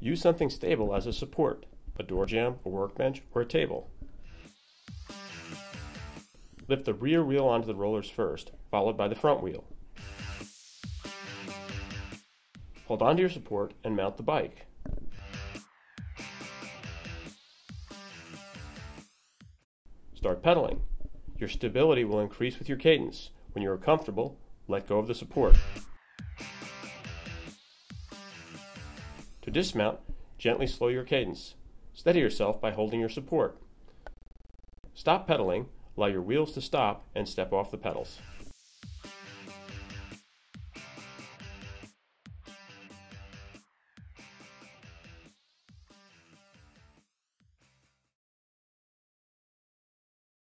Use something stable as a support, a door jamb, a workbench, or a table. Lift the rear wheel onto the rollers first, followed by the front wheel. Hold onto your support and mount the bike. Start pedaling. Your stability will increase with your cadence. When you are comfortable, let go of the support. To dismount, gently slow your cadence. Steady yourself by holding your support. Stop pedaling, allow your wheels to stop, and step off the pedals.